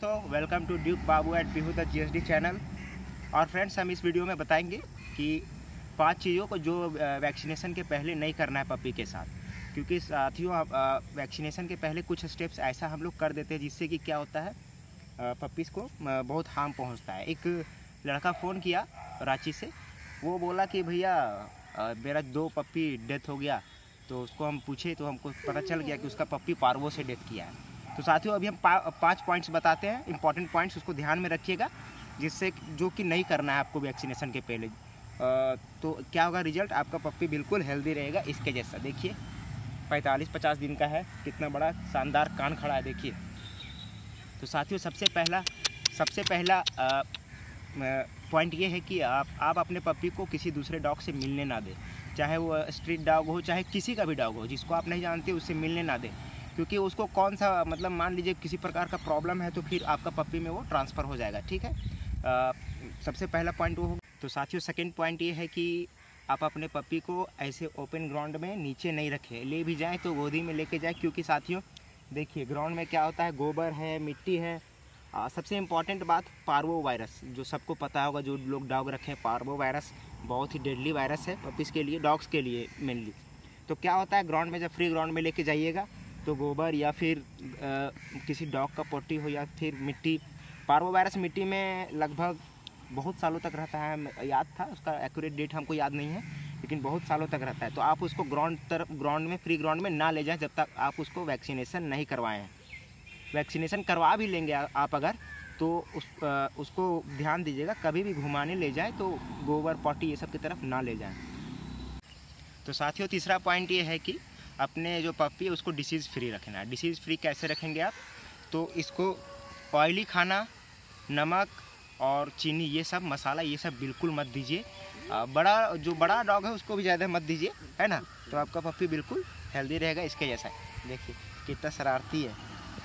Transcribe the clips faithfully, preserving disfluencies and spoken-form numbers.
दोस्तों, welcome to Duke Babu at Pihu the GSD channel. और friends, हम इस वीडियो में बताएंगे कि पांच चीज़ों को जो वैक्सीनेशन के पहले नहीं करना है पपी के साथ। क्योंकि साथियों, वैक्सीनेशन के पहले कुछ स्टेप्स ऐसा हम लोग कर देते हैं जिससे कि क्या होता है, पपीज़ को बहुत हार्म पहुंचता है। एक लड़का फ़ोन किया रांची से, वो बोला कि भैया मेरा दो पप्पी डेथ हो गया। तो उसको हम पूछे तो हमको पता चल गया कि उसका पप्पी पार्वो से डेथ किया है। तो साथियों, अभी हम पा, पाँच पॉइंट्स बताते हैं, इंपॉर्टेंट पॉइंट्स, उसको ध्यान में रखिएगा, जिससे जो कि नहीं करना है आपको वैक्सीनेशन के पहले। आ, तो क्या होगा रिजल्ट, आपका पप्पी बिल्कुल हेल्दी रहेगा। इसके जैसा देखिए, पैंतालीस पचास दिन का है, कितना बड़ा शानदार कान खड़ा है, देखिए। तो साथियों, सबसे पहला सबसे पहला पॉइंट ये है कि आप आप अपने पप्पी को किसी दूसरे डॉग से मिलने ना दें। चाहे वो स्ट्रीट डॉग हो, चाहे किसी का भी डॉग हो, जिसको आप नहीं जानते उससे मिलने ना दें। क्योंकि उसको कौन सा मतलब मान लीजिए किसी प्रकार का प्रॉब्लम है तो फिर आपका पप्पी में वो ट्रांसफ़र हो जाएगा। ठीक है, आ, सबसे पहला पॉइंट वो हो। तो साथियों, सेकंड पॉइंट ये है कि आप अपने पप्पी को ऐसे ओपन ग्राउंड में नीचे नहीं रखें। ले भी जाएं तो गोदी में लेके जाएं, क्योंकि साथियों देखिए, ग्राउंड में क्या होता है, गोबर है, मिट्टी है। आ, सबसे इम्पॉर्टेंट बात, पार्वो वायरस, जो सबको पता होगा, जो लोग डॉग रखें, पार्वो वायरस बहुत ही डेडली वायरस है पपीज़ के लिए, डॉग्स के लिए मेनली। तो क्या होता है, ग्राउंड में जब फ्री ग्राउंड में लेके जाइएगा तो गोबर या फिर आ, किसी डॉग का पोटी हो या फिर मिट्टी, पार्वो वायरस मिट्टी में लगभग बहुत सालों तक रहता है। याद था, उसका एक्यूरेट डेट हमको याद नहीं है, लेकिन बहुत सालों तक रहता है। तो आप उसको ग्राउंड तरफ ग्राउंड में फ्री ग्राउंड में ना ले जाएं जब तक आप उसको वैक्सीनेशन नहीं करवाएं हैं। वैक्सीनेशन करवा भी लेंगे आप अगर, तो उस आ, उसको ध्यान दीजिएगा, कभी भी घुमाने ले जाएं तो गोबर पॉटी ये सब की तरफ ना ले जाएं। तो साथियों, तीसरा पॉइंट ये है कि अपने जो पप्पी है उसको डिसीज़ फ्री रखना है। डिसीज़ फ्री कैसे रखेंगे आप, तो इसको ऑयली खाना, नमक और चीनी, ये सब मसाला, ये सब बिल्कुल मत दीजिए। बड़ा जो बड़ा डॉग है उसको भी ज़्यादा मत दीजिए, है ना। तो आपका पप्पी बिल्कुल हेल्दी रहेगा। इसके जैसा देखिए कितना शरारती है।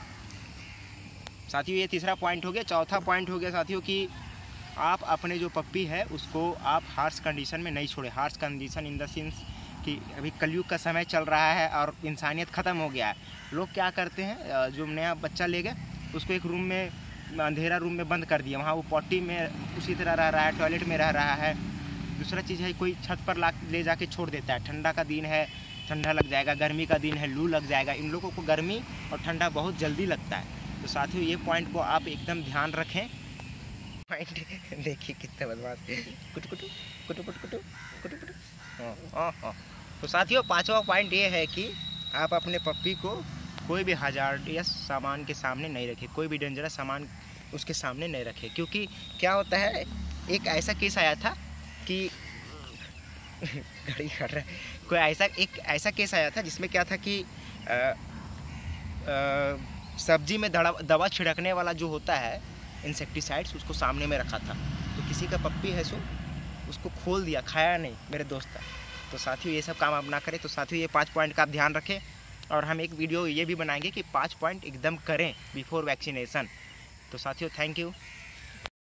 साथियों, ये तीसरा पॉइंट हो गया। चौथा पॉइंट हो गया साथियों कि आप अपने जो पप्पी है उसको आप हार्श कंडीशन में नहीं छोड़ें। Harsh condition in the sense कि अभी कलयुग का समय चल रहा है और इंसानियत ख़त्म हो गया है। लोग क्या करते हैं, जो नया बच्चा ले गए उसको एक रूम में, अंधेरा रूम में बंद कर दिया, वहाँ वो पॉटी में उसी तरह रह रहा है, टॉयलेट में रह रहा है। दूसरा चीज़ है, कोई छत पर ला ले जाके छोड़ देता है। ठंडा का दिन है, ठंडा लग जाएगा, गर्मी का दिन है, लू लग जाएगा। इन लोगों को गर्मी और ठंडा बहुत जल्दी लगता है। तो साथियों, ये पॉइंट को आप एकदम ध्यान रखें। पॉइंट देखिए कितना बदमाश, कुटु कुटु कुटु कुटु कुटु कुटु कुटु। हाँ हाँ हाँ। तो साथियों, पांचवा पॉइंट ये है कि आप अपने पप्पी को कोई भी हजार्डियस सामान के सामने नहीं रखें, कोई भी डेंजरस सामान उसके सामने नहीं रखें। क्योंकि क्या होता है, एक ऐसा केस आया था कि घड़ी कर रहा है, कोई ऐसा एक ऐसा केस आया था जिसमें क्या था कि आ, आ, सब्जी में दवा छिड़कने वाला जो होता है, इंसेक्टिसाइड्स, उसको सामने में रखा था। तो किसी का पप्पी है सो उसको खोल दिया, खाया नहीं, मेरे दोस्त का। तो साथियों, ये सब काम आप ना करें। तो साथियों, ये पाँच पॉइंट का आप ध्यान रखें। और हम एक वीडियो ये भी बनाएंगे कि पाँच पॉइंट एकदम करें बिफोर वैक्सीनेशन। तो साथियों, थैंक यू।